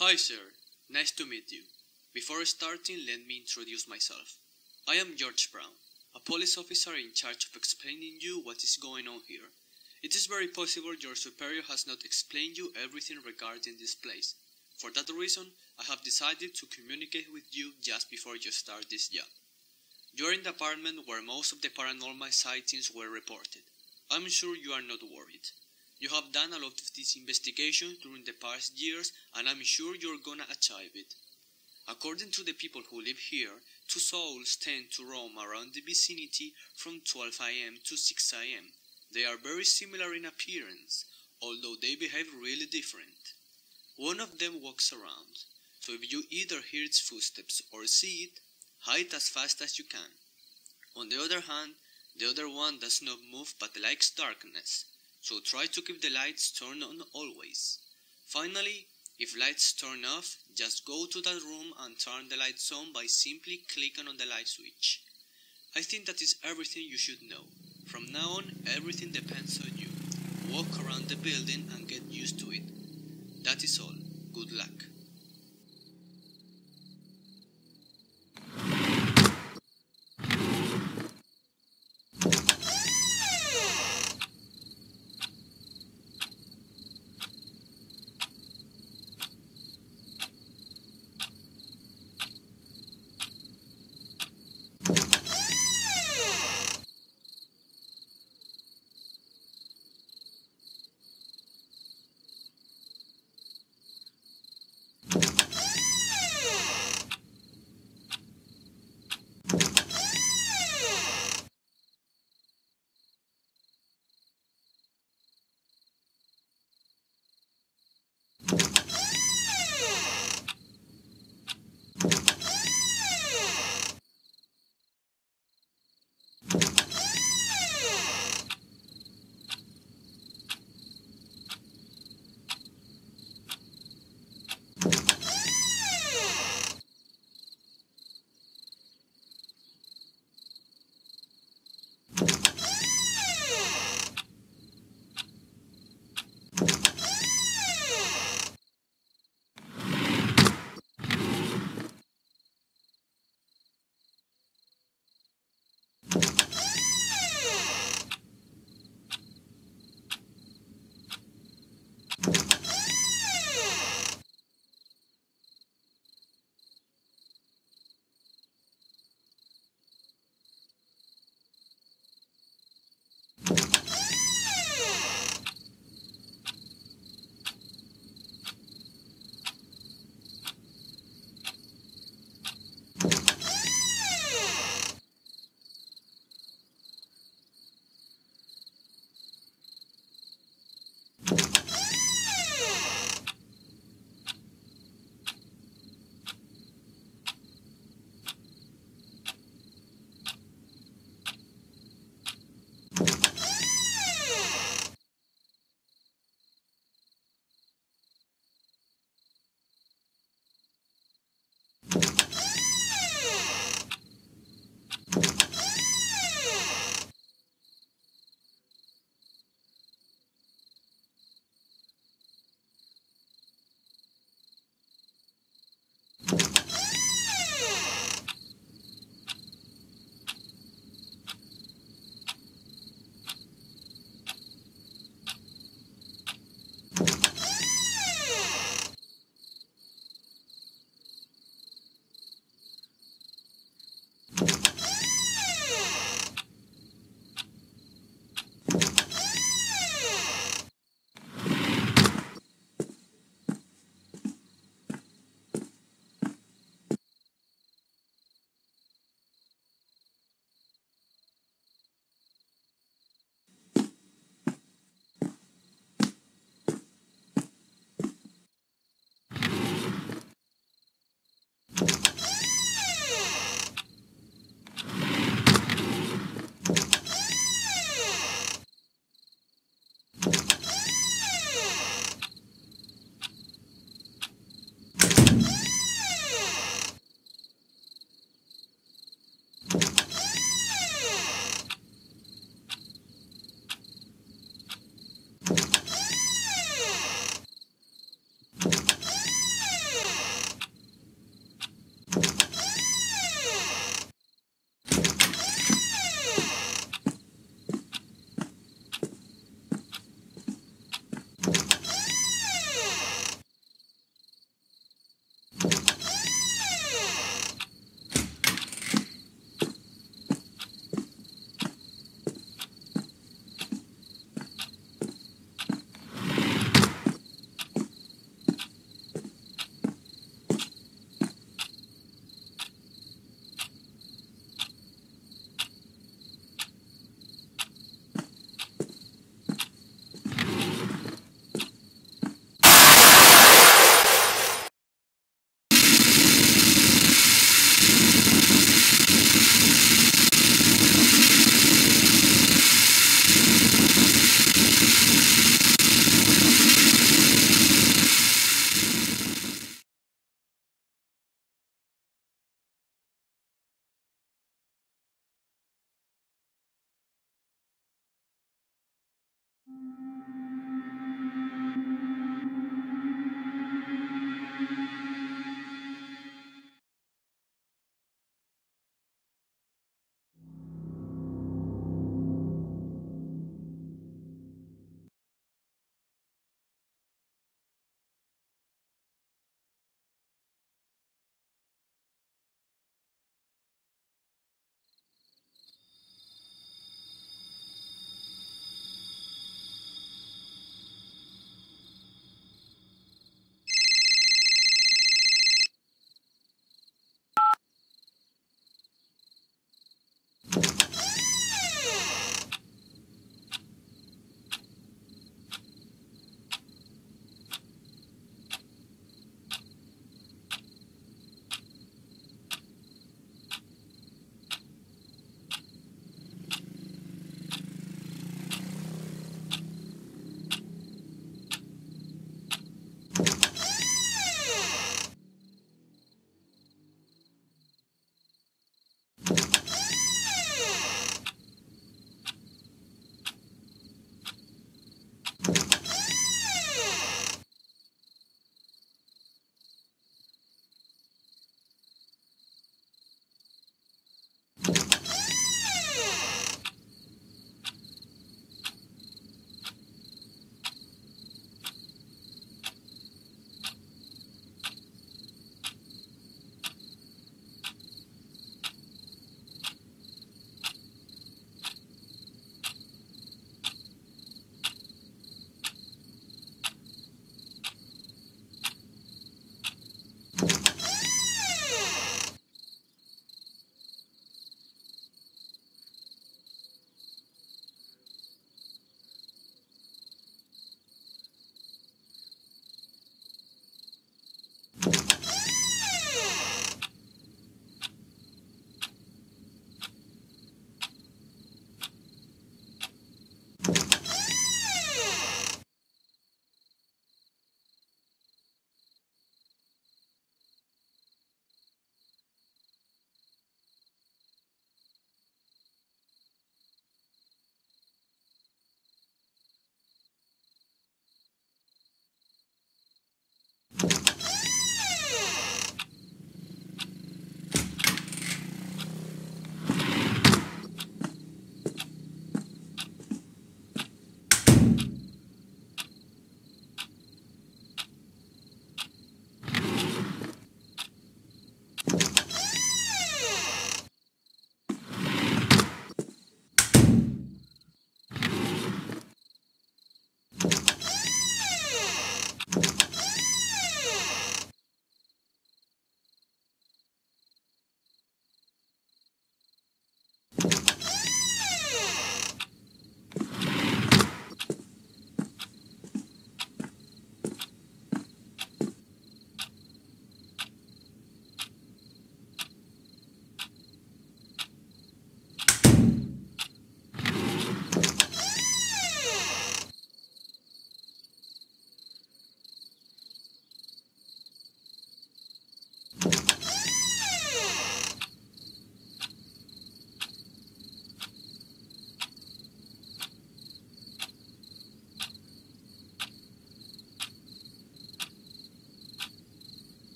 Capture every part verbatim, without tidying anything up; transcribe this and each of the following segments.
Hi sir, nice to meet you. Before starting, let me introduce myself. I am George Brown, a police officer in charge of explaining you what is going on here. It is very possible your superior has not explained you everything regarding this place. For that reason, I have decided to communicate with you just before you start this job. You are in the apartment where most of the paranormal sightings were reported. I'm sure you are not worried. You have done a lot of this investigation during the past years, and I'm sure you're gonna achieve it. According to the people who live here, two souls tend to roam around the vicinity from twelve a m to six a m They are very similar in appearance, although they behave really different. One of them walks around, so if you either hear its footsteps or see it, hide as fast as you can. On the other hand, the other one does not move but likes darkness, so try to keep the lights turned on always. Finally, if lights turn off, just go to that room and turn the lights on by simply clicking on the light switch. I think that is everything you should know. From now on, everything depends on you. Walk around the building and get used to it. That is all. Good luck.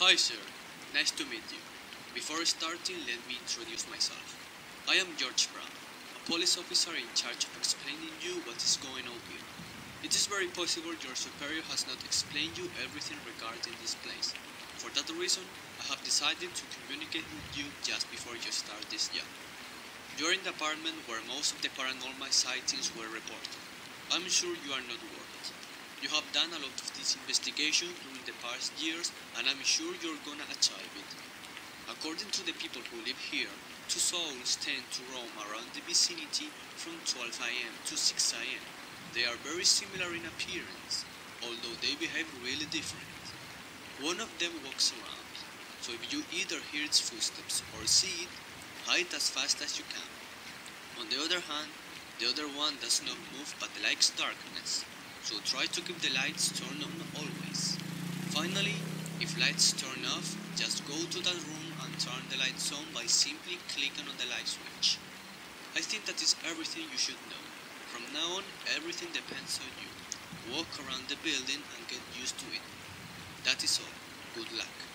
Hi sir, nice to meet you. Before starting, let me introduce myself. I am George Brown, a police officer in charge of explaining you what is going on here. It is very possible your superior has not explained you everything regarding this place. For that reason, I have decided to communicate with you just before you start this job. You are in the apartment where most of the paranormal sightings were reported. I'm sure you are not worried. You have done a lot of this investigation during the past years, and I'm sure you're gonna achieve it. According to the people who live here, two souls tend to roam around the vicinity from twelve a m to six a m They are very similar in appearance, although they behave really different. One of them walks around, so if you either hear its footsteps or see it, hide as fast as you can. On the other hand, the other one does not move but likes darkness, so try to keep the lights turned on always. Finally, if lights turn off, just go to that room and turn the lights on by simply clicking on the light switch. I think that is everything you should know. From now on, everything depends on you. Walk around the building and get used to it. That is all. Good luck.